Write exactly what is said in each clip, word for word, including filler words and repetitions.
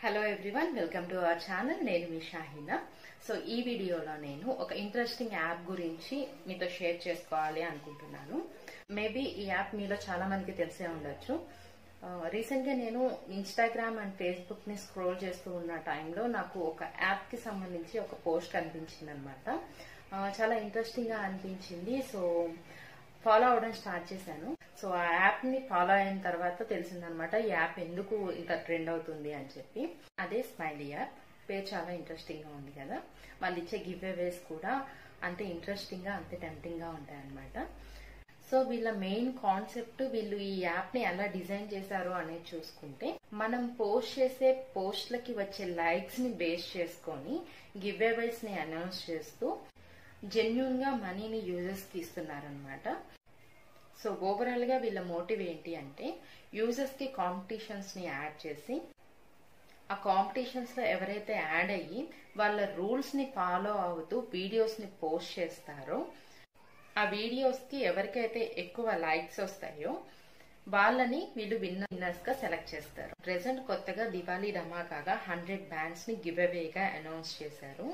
Hello everyone, welcome to our channel. నేను మీ Shaheena. So ఈ వీడియోలో నేను ఒక ఇంట్రెస్టింగ్ యాప్ గురించి మీతో షేర్ చేసుకోవాలి అనుకుంటున్నాను. మేబీ ఈ యాప్ మీలో చాలా మందికి తెలిసే ఉండొచ్చు. రీసెంట్ గా నేను ఇన్స్టాగ్రామ్ అండ్ ఫేస్బుక్ ని స్క్రోల్ చేస్తూ ఉన్న టైంలో నాకు ఒక యాప్ కి సంబంధించి ఒక పోస్ట్ కనిపించింది అనమాట. చాలా ఇంట్రెస్టింగ్ గా అనిపించింది. సో ఫాలో అవడం స్టార్ట్ చేశాను. సో ఆ యాప్ ని ఫాలో అయిన తర్వాత తెలిసిందనమాట ఈ యాప్ ఎందుకు ఇంత ట్రెండ్ అవుతుంది అని చెప్పి. అదే స్మైలీ యాప్. పేరు చాలా ఇంట్రెస్టింగ్ గా ఉంది కదా. వాళ్ళు ఇచ్చే గివ్ అవేస్ కూడా అంతే ఇంట్రెస్టింగ్ గా అంతే టెంప్టింగ్ గా ఉంటాయి అనమాట. సో వీళ్ళ మెయిన్ కాన్సెప్ట్, వీళ్ళు ఈ యాప్ ని ఎలా డిజైన్ చేశారు అనేది చూసుకుంటే, మనం పోస్ట్ చేసే పోస్ట్లకి వచ్చే లైక్స్ ని బేస్ చేసుకొని గివ్ అవేస్ ని అనౌన్స్ చేస్తూ జెన్యూన్ గా మనీని యూజర్స్ కి ఇస్తున్నారనమాట. సో ఓవరాల్ గా వీళ్ళ మోటివ్ ఏంటి అంటే, యూజర్స్ కి కాంపిటీషన్స్ ని యాడ్ చేసి ఆ కాంపిటీషన్స్ లో ఎవరైతే యాడ్ అయ్యి వాళ్ళ రూల్స్ ని ఫాలో అవుతూ వీడియోస్ ని పోస్ట్ చేస్తారో, ఆ వీడియోస్ కి ఎవరికైతే ఎక్కువ లైక్స్ వస్తాయో వాళ్ళని వీళ్ళు విన్నర్స్ గా సెలెక్ట్ చేస్తారు. ప్రెసెంట్ కొత్తగా దివాళీ ధమాకాగా హండ్రెడ్ బ్యాండ్స్ ని గివ్ అవేగా అనౌన్స్ చేశారు.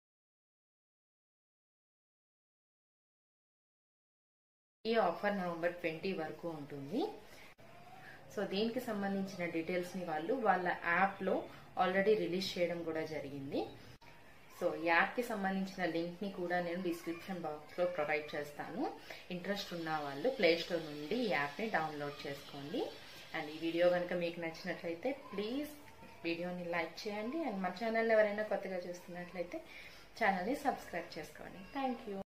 ఈ ఆఫర్ నవంబర్ ట్వంటీ వరకు ఉంటుంది. సో దీనికి సంబంధించిన డీటెయిల్స్ ని వాళ్ళు వాళ్ళ యాప్ లో ఆల్రెడీ రిలీజ్ చేయడం కూడా జరిగింది. సో యాప్ కి సంబంధించిన లింక్ ని కూడా నేను డిస్క్రిప్షన్ బాక్స్ లో ప్రొవైడ్ చేస్తాను. ఇంట్రెస్ట్ ఉన్న వాళ్ళు ప్లే స్టోర్ నుండి ఈ యాప్ ని డౌన్లోడ్ చేసుకోండి. అండ్ ఈ వీడియో కనుక మీకు నచ్చినట్లయితే ప్లీజ్ వీడియోని లైక్ చేయండి. అండ్ మా ఛానల్ ఎవరైనా కొత్తగా చూస్తున్నట్లయితే ఛానల్ ని సబ్స్క్రైబ్ చేసుకోండి. Thank you.